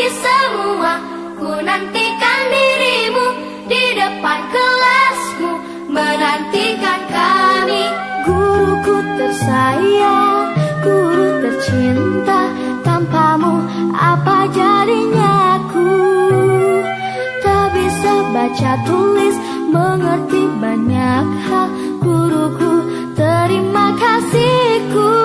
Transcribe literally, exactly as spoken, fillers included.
semua. Ku nantikan dirimu di depan kelasmu, menantikan kami. Guruku tersayang, guru tercinta, tanpamu apa jadinya aku? Tak bisa baca tulis, mengerti banyak hal. Guruku, terima kasihku.